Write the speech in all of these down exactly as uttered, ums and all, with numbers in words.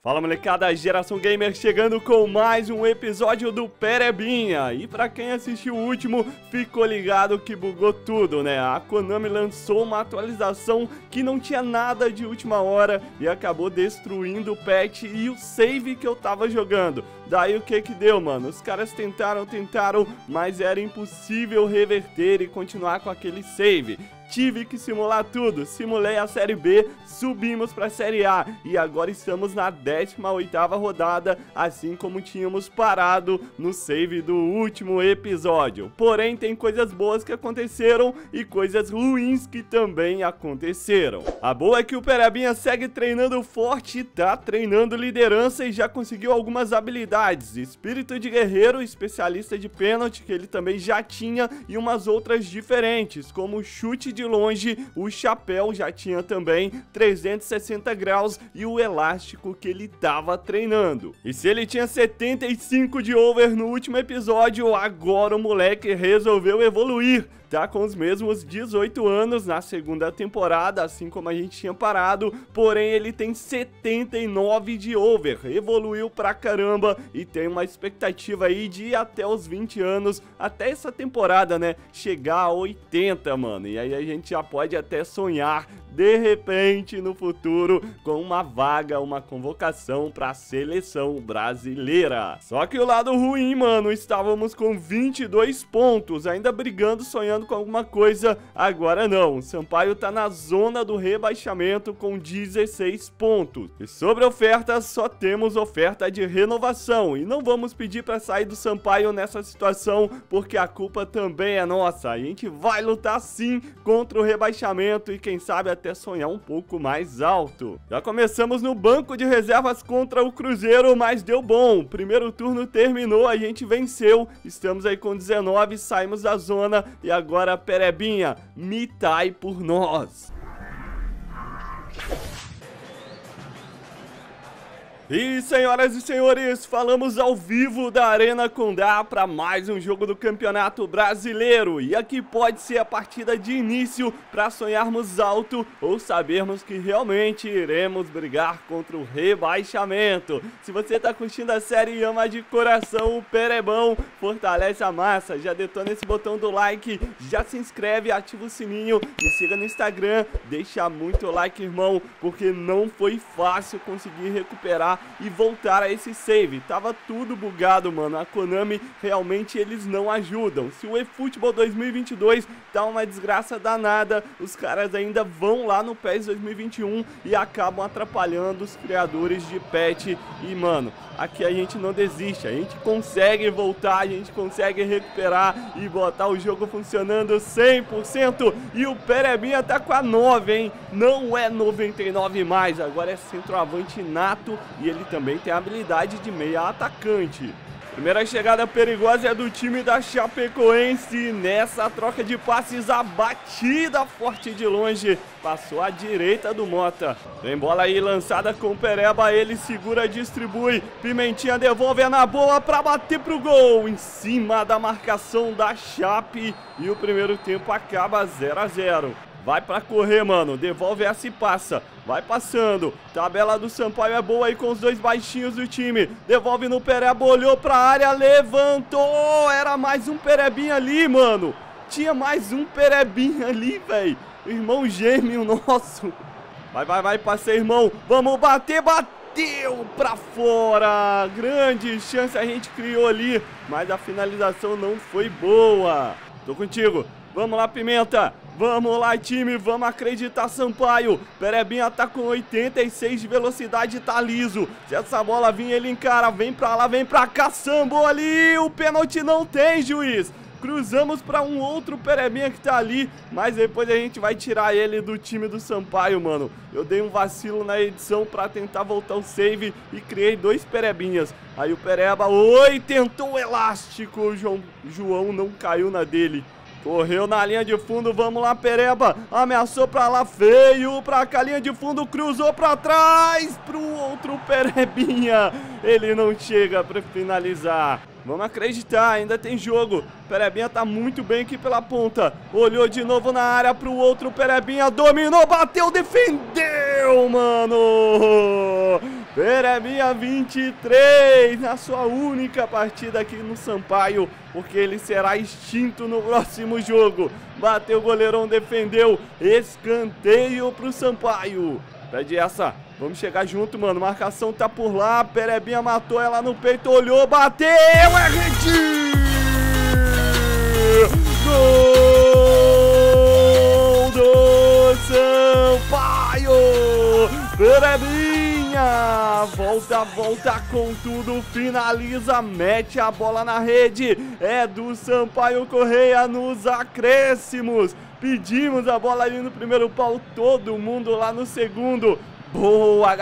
Fala molecada, Geração Gamer chegando com mais um episódio do Perebinha. E pra quem assistiu o último, ficou ligado que bugou tudo, né? A Konami lançou uma atualização que não tinha nada de última hora e acabou destruindo o patch e o save que eu tava jogando. Daí o que que deu, mano? Os caras tentaram, tentaram, mas era impossível reverter e continuar com aquele save. Tive que simular tudo, simulei a Série B, subimos para a Série A e agora estamos na décima oitava rodada, assim como tínhamos parado no save do último episódio. Porém, tem coisas boas que aconteceram e coisas ruins que também aconteceram. A boa é que o Perebinha segue treinando forte, tá treinando liderança e já conseguiu algumas habilidades. Espírito de guerreiro, especialista de pênalti, que ele também já tinha, e umas outras diferentes, como chute de longe, o chapéu já tinha também, trezentos e sessenta graus e o elástico que ele tava treinando. E se ele tinha setenta e cinco de over no último episódio, agora o moleque resolveu evoluir. Tá com os mesmos dezoito anos na segunda temporada, assim como a gente tinha parado, porém ele tem setenta e nove de over, evoluiu pra caramba e tem uma expectativa aí de ir até os vinte anos, até essa temporada, né, chegar a oitenta, mano, e aí a gente já pode até sonhar, de repente, no futuro, com uma vaga, uma convocação pra seleção brasileira. Só que o lado ruim, mano, estávamos com vinte e dois pontos, ainda brigando, sonhando com alguma coisa, agora não. O Sampaio tá na zona do rebaixamento com dezesseis pontos. E sobre ofertas, só temos oferta de renovação. E não vamos pedir pra sair do Sampaio nessa situação, porque a culpa também é nossa. A gente vai lutar sim contra o rebaixamento e quem sabe até sonhar um pouco mais alto. Já começamos no banco de reservas contra o Cruzeiro, mas deu bom. O primeiro turno terminou, a gente venceu. Estamos aí com dezenove, saímos da zona e agora Agora, Perebinha, mitai por nós. E senhoras e senhores, falamos ao vivo da Arena Condá para mais um jogo do Campeonato Brasileiro. E aqui pode ser a partida de início para sonharmos alto ou sabermos que realmente iremos brigar contra o rebaixamento. Se você tá curtindo a série e ama de coração o Perebão, fortalece a massa, já detona esse botão do like, já se inscreve, ativa o sininho, me siga no Instagram, deixa muito like, irmão, porque não foi fácil conseguir recuperar e voltar a esse save. Tava tudo bugado, mano. A Konami realmente eles não ajudam. Se o eFootball dois mil e vinte e dois tá uma desgraça danada, os caras ainda vão lá no PES dois mil e vinte e um e acabam atrapalhando os criadores de patch. E, mano, aqui a gente não desiste. A gente consegue voltar, a gente consegue recuperar e botar o jogo funcionando cem por cento. E o Perebinha tá com a nove, hein? Não é noventa e nove mais, agora é centroavante nato e ele também tem a habilidade de meia atacante. Primeira chegada perigosa é do time da Chapecoense. Nessa troca de passes, a batida forte de longe. Passou à direita do Mota. Tem bola aí lançada com o Pereba. Ele segura, distribui. Pimentinha devolve, é na boa pra bater pro gol. Em cima da marcação da Chape. E o primeiro tempo acaba zero a zero. Vai pra correr, mano. Devolve essa e passa. Vai passando. Tabela do Sampaio é boa aí com os dois baixinhos do time. Devolve no Pereba. Olhou pra área. Levantou. Era mais um Perebinha ali, mano. Tinha mais um Perebinha ali, velho. Irmão gêmeo nosso. Vai, vai, vai. Passei, irmão. Vamos bater. Bateu pra fora. Grande chance a gente criou ali. Mas a finalização não foi boa. Tô contigo. Vamos lá, Pimenta. Vamos lá, time, vamos acreditar, Sampaio. Perebinha tá com oitenta e seis de velocidade, tá liso. Se essa bola vir, ele encara. Vem pra lá, vem pra cá, sambou ali. O pênalti não tem, juiz. Cruzamos pra um outro Perebinha que tá ali, mas depois a gente vai tirar ele do time do Sampaio, mano. Eu dei um vacilo na edição pra tentar voltar o save e criei dois Perebinhas. Aí o Pereba, oi, tentou o elástico. O João, João não caiu na dele. Correu na linha de fundo, vamos lá, Pereba. Ameaçou pra lá, feio. Pra cá, linha de fundo, cruzou pra trás. Pro outro Perebinha. Ele não chega pra finalizar. Vamos acreditar, ainda tem jogo. Perebinha tá muito bem aqui pela ponta. Olhou de novo na área pro outro Perebinha. Dominou, bateu, defendeu, mano. Perebinha vinte e três na sua única partida aqui no Sampaio, porque ele será extinto no próximo jogo. Bateu o goleirão, defendeu, escanteio pro Sampaio. Pede essa, vamos chegar junto, mano, marcação tá por lá, Perebinha matou ela no peito, olhou, bateu, é rede! Gol do Sampaio! Perebinha! Volta, volta com tudo, finaliza, mete a bola na rede. É do Sampaio Correia nos acréscimos. Pedimos a bola ali no primeiro pau, todo mundo lá no segundo. Boa,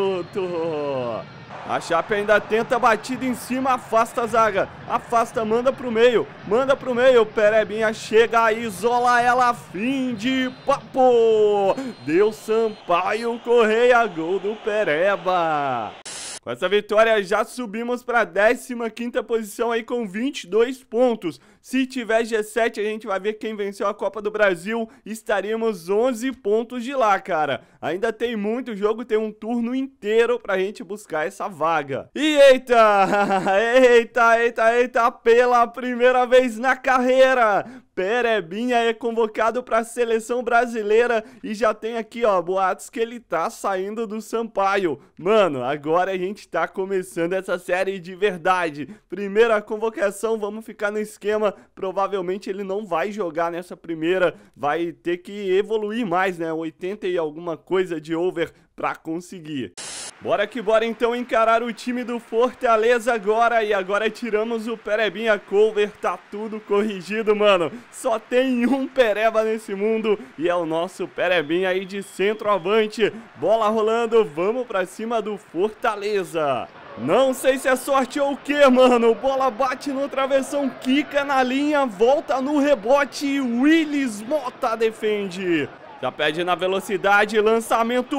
garoto! A Chape ainda tenta a batida em cima, afasta a zaga, afasta, manda pro meio, manda pro meio, Perebinha chega, isola ela, fim de papo! Deu Sampaio Correia, gol do Pereba! Com essa vitória já subimos para a décima quinta posição aí com vinte e dois pontos. Se tiver G sete a gente vai ver quem venceu a Copa do Brasil, estaríamos onze pontos de lá, cara. Ainda tem muito jogo, tem um turno inteiro pra gente buscar essa vaga. E eita, eita, eita, eita, pela primeira vez na carreira, Perebinha é convocado para a seleção brasileira e já tem aqui, ó, boatos que ele tá saindo do Sampaio. Mano, agora a gente tá começando essa série de verdade. Primeira convocação, vamos ficar no esquema. Provavelmente ele não vai jogar nessa primeira, vai ter que evoluir mais, né? oitenta e alguma coisa de over pra conseguir. Bora que bora então encarar o time do Fortaleza agora. E agora tiramos o Perebinha cover, tá tudo corrigido, mano. Só tem um Pereba nesse mundo e é o nosso Perebinha aí de centroavante. Bola rolando, vamos pra cima do Fortaleza. Não sei se é sorte ou o que, mano. Bola bate no travessão, quica na linha, volta no rebote e Willis Mota defende. Já pede na velocidade, lançamento,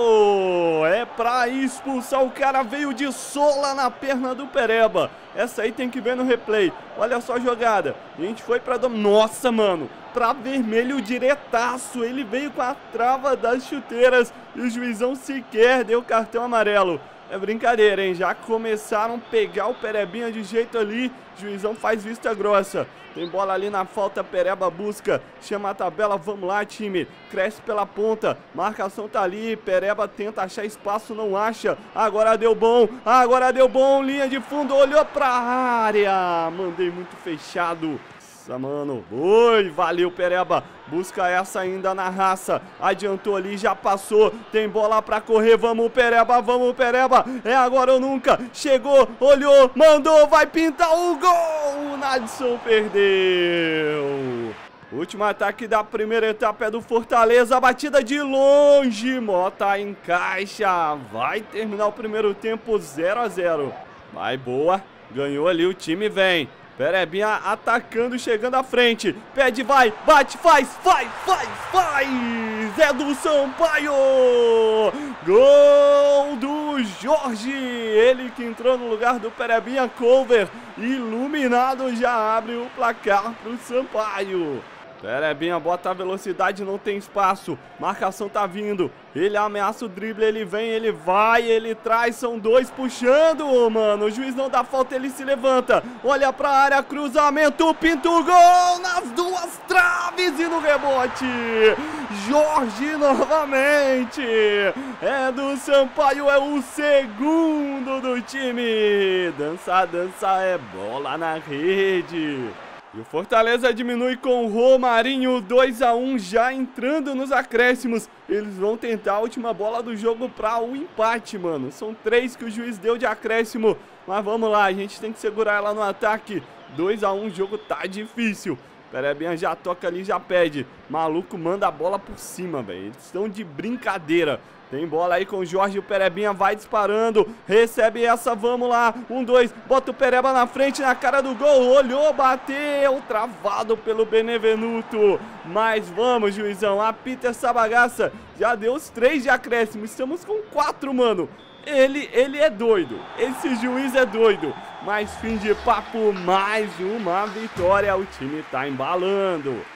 oh, é pra expulsar, o cara veio de sola na perna do Pereba. Essa aí tem que ver no replay, olha só a jogada, a gente foi pra... Dom... Nossa, mano, pra vermelho diretaço, ele veio com a trava das chuteiras e o juizão sequer deu cartão amarelo. É brincadeira, hein? Já começaram a pegar o Perebinha de jeito ali. Juizão faz vista grossa. Tem bola ali na falta, Pereba busca, chama a tabela, vamos lá, time. Cresce pela ponta, marcação tá ali, Pereba tenta achar espaço, não acha. Agora deu bom, agora deu bom, linha de fundo, olhou pra área. Mandei muito fechado. Nossa, mano, oi, valeu Pereba, busca essa ainda na raça, adiantou ali, já passou, tem bola pra correr, vamos Pereba, vamos Pereba, é agora ou nunca, chegou, olhou, mandou, vai pintar o gol, o Nadson perdeu. Último ataque da primeira etapa é do Fortaleza, batida de longe, Mota encaixa, vai terminar o primeiro tempo zero a zero, vai boa, ganhou ali, o time vem. Perebinha atacando, chegando à frente. Pede, vai, bate, faz, faz, faz, faz! É do Sampaio! Gol do Jorge! Ele que entrou no lugar do Perebinha cover. Iluminado, já abre o placar pro Sampaio. Perebinha bota a velocidade, não tem espaço. Marcação tá vindo. Ele ameaça o drible, ele vem, ele vai, ele traz. São dois puxando, mano. O juiz não dá falta, ele se levanta. Olha pra área, cruzamento, pinta o gol nas duas traves e no rebote. Jorge novamente. É do Sampaio, é o segundo do time. Dança, dança, é bola na rede. E o Fortaleza diminui com o Romarinho, dois a um, já entrando nos acréscimos. Eles vão tentar a última bola do jogo para o empate, mano. São três que o juiz deu de acréscimo. Mas vamos lá, a gente tem que segurar ela no ataque. dois a um, o jogo tá difícil. Perebinha já toca ali, já pede. Maluco manda a bola por cima, velho. Eles estão de brincadeira. Tem bola aí com o Jorge, o Perebinha vai disparando, recebe essa, vamos lá, um, dois, bota o Pereba na frente, na cara do gol, olhou, bateu, travado pelo Benevenuto, mas vamos, juizão, apita essa bagaça, já deu os três de acréscimo, estamos com quatro, mano, ele, ele é doido, esse juiz é doido, mas fim de papo, mais uma vitória, o time tá embalando.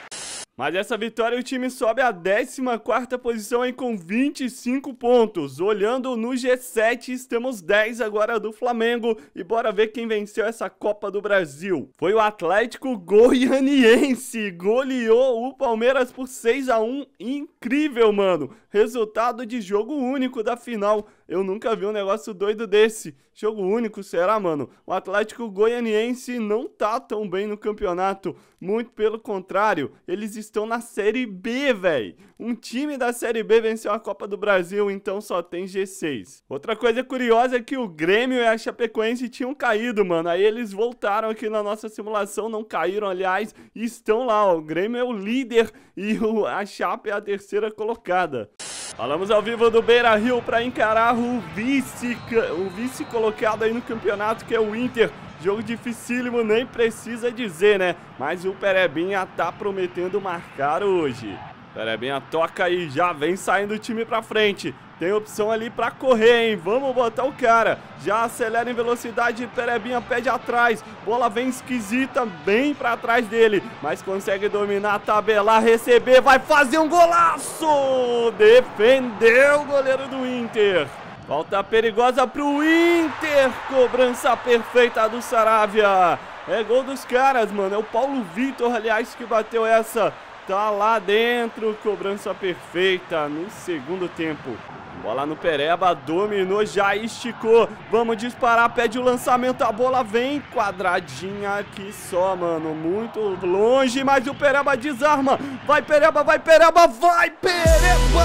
Mas essa vitória o time sobe à décima quarta posição aí com vinte e cinco pontos. Olhando no G sete, estamos dez agora do Flamengo. E bora ver quem venceu essa Copa do Brasil. Foi o Atlético Goianiense. Goleou o Palmeiras por seis a um. Incrível, mano. Resultado de jogo único da final. Eu nunca vi um negócio doido desse. Jogo único, será, mano? O Atlético Goianiense não tá tão bem no campeonato. Muito pelo contrário, eles estão na Série B, velho. Um time da Série B venceu a Copa do Brasil, então só tem G seis. Outra coisa curiosa é que o Grêmio e a Chapecoense tinham caído, mano. Aí eles voltaram aqui na nossa simulação, não caíram, aliás, e estão lá, ó. O Grêmio é o líder e o, a Chape é a terceira colocada. Falamos ao vivo do Beira-Rio para encarar o vice, o vice colocado aí no campeonato, que é o Inter. Jogo dificílimo, nem precisa dizer, né? Mas o Perebinha tá prometendo marcar hoje. Perebinha toca aí, já vem saindo o time pra frente. Tem opção ali pra correr, hein? Vamos botar o cara. Já acelera em velocidade, Perebinha pede atrás. Bola vem esquisita, bem pra trás dele. Mas consegue dominar, tabelar, receber. Vai fazer um golaço! Defendeu o goleiro do Inter. Falta perigosa pro Inter. Cobrança perfeita do Saravia. É gol dos caras, mano. É o Paulo Vitor, aliás, que bateu essa. Tá lá dentro. Cobrança perfeita no segundo tempo. Bola no Pereba, dominou, já esticou. Vamos disparar, pede o lançamento. A bola vem quadradinha aqui só, mano. Muito longe, mas o Pereba desarma. Vai, Pereba, vai, Pereba, vai, Pereba!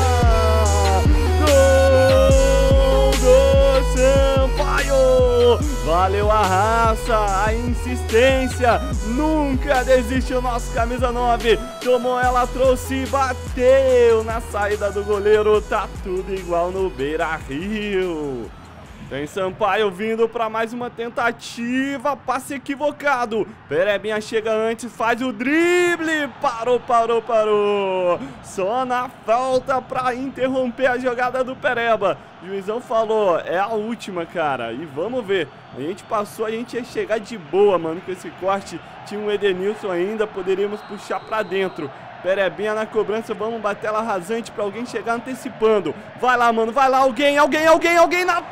Gol do Sampaio! Valeu a raça, a insistência. Nunca desiste o nosso camisa nove. Tomou ela, trouxe e bateu na saída do goleiro. Tá tudo igual no Beira-Rio. Tem Sampaio vindo para mais uma tentativa. Passe equivocado. Perebinha chega antes, faz o drible. Parou, parou, parou. Só na falta para interromper a jogada do Pereba. O juizão falou, é a última, cara. E vamos ver. A gente passou, a gente ia chegar de boa, mano, com esse corte. Tinha um Edenilson ainda, poderíamos puxar para dentro. Perebinha na cobrança, vamos bater ela rasante pra alguém chegar antecipando. Vai lá, mano, vai lá, alguém, alguém, alguém, alguém na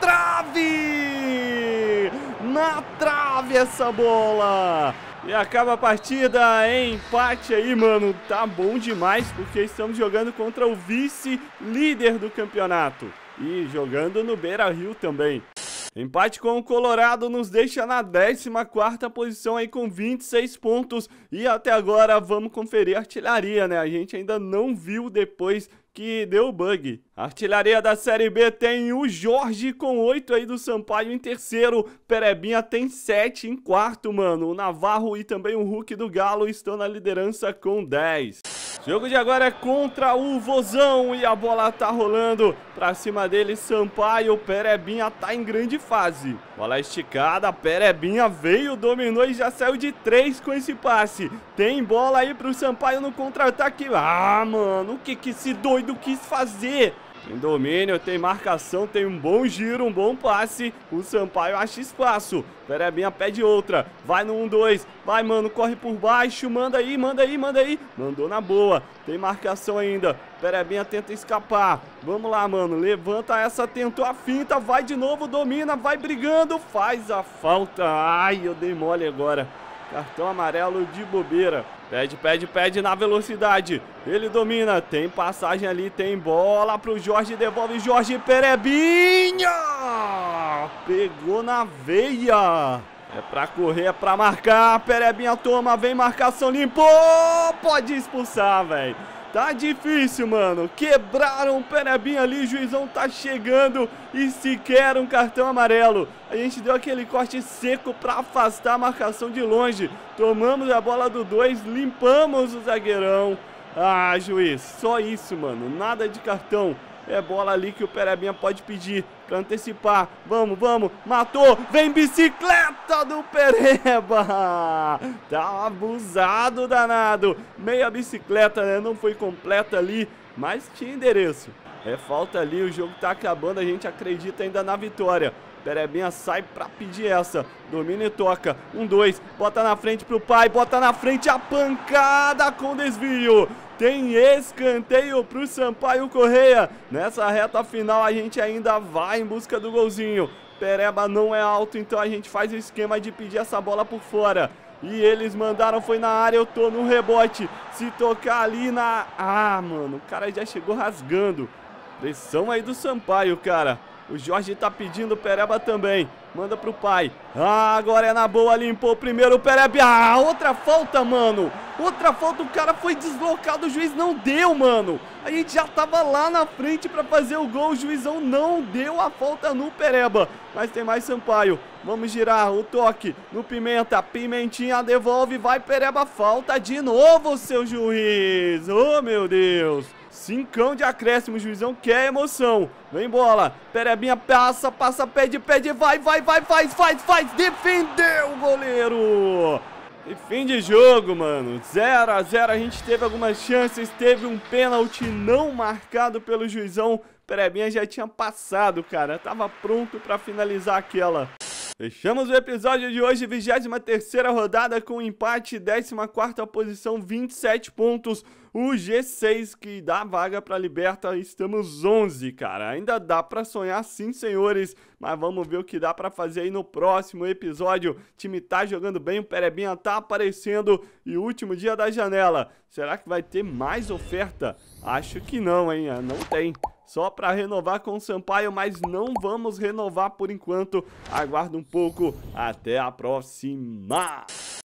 trave! Na trave essa bola! E acaba a partida em empate aí, mano. Tá bom demais, porque estamos jogando contra o vice-líder do campeonato. E jogando no Beira-Rio também. Empate com o Colorado nos deixa na décima quarta posição aí com vinte e seis pontos. E até agora vamos conferir a artilharia, né? A gente ainda não viu depois que deu bug. A artilharia da Série B tem o Jorge com oito aí do Sampaio em terceiro. Perebinha tem sete em quarto, mano. O Navarro e também o Hulk do Galo estão na liderança com dez. Jogo de agora é contra o Vozão e a bola tá rolando pra cima dele, Sampaio. Perebinha tá em grande fase. Bola esticada, Perebinha veio, dominou e já saiu de três com esse passe. Tem bola aí pro Sampaio no contra-ataque. Ah, mano, o que que esse doido quis fazer? Tem domínio, tem marcação, tem um bom giro, um bom passe. O Sampaio acha espaço. Perebinha pede outra. Vai no um dois. Vai, mano, corre por baixo. Manda aí, manda aí, manda aí. Mandou na boa. Tem marcação ainda. Perebinha tenta escapar. Vamos lá, mano. Levanta essa, tentou a finta. Vai de novo, domina, vai brigando. Faz a falta. Ai, eu dei mole agora. Cartão amarelo de bobeira. Pede, pede, pede na velocidade. Ele domina. Tem passagem ali, tem bola pro Jorge. Devolve Jorge. Perebinha! Pegou na veia. É pra correr, é pra marcar. Perebinha toma, vem marcação, limpou. Pode expulsar, velho. Tá difícil, mano. Quebraram o Perebinha ali, o juizão tá chegando e sequer um cartão amarelo. A gente deu aquele corte seco pra afastar a marcação de longe. Tomamos a bola do dois, limpamos o zagueirão. Ah, juiz, só isso, mano. Nada de cartão. É bola ali que o Perebinha pode pedir pra antecipar. Vamos, vamos. Matou. Vem bicicleta do Pereba. Tá abusado, danado. Meia bicicleta, né? Não foi completa ali, mas tinha endereço. É falta ali, o jogo tá acabando. A gente acredita ainda na vitória. Perebinha sai pra pedir essa. Domina e toca. Um, dois. Bota na frente pro pai. Bota na frente a pancada com desvio. Tem escanteio pro Sampaio Correia. Nessa reta final a gente ainda vai em busca do golzinho. Pereba não é alto, então a gente faz o esquema de pedir essa bola por fora. E eles mandaram, foi na área, eu tô no rebote. Se tocar ali na... Ah, mano, o cara já chegou rasgando. Pressão aí do Sampaio, cara. O Jorge tá pedindo, o Pereba também. Manda pro pai. Ah, agora é na boa, limpou primeiro o Pereba. Ah, outra falta, mano. Outra falta, o cara foi deslocado, o juiz não deu, mano. A gente já tava lá na frente pra fazer o gol, o juizão não deu a falta no Pereba. Mas tem mais Sampaio. Vamos girar o toque no Pimenta. Pimentinha devolve, vai Pereba, falta de novo, seu juiz. Oh, meu Deus. Cincão de acréscimo, o juizão quer emoção. Vem bola, Perebinha passa, passa, pede, pede, vai, vai, vai, faz, faz, faz. Defendeu o goleiro. E fim de jogo, mano. zero a zero, a gente teve algumas chances, teve um pênalti não marcado pelo juizão. Perebinha já tinha passado, cara. Tava pronto pra finalizar aquela. Fechamos o episódio de hoje, vigésima terceira rodada com empate, décima quarta posição, vinte e sete pontos. O G seis que dá vaga pra Liberta, estamos onze, cara. Ainda dá pra sonhar sim, senhores, mas vamos ver o que dá pra fazer aí no próximo episódio. O time tá jogando bem, o Perebinha tá aparecendo e o último dia da janela. Será que vai ter mais oferta? Acho que não, hein? Não tem. Só para renovar com o Sampaio, mas não vamos renovar por enquanto. Aguarda um pouco. Até a próxima!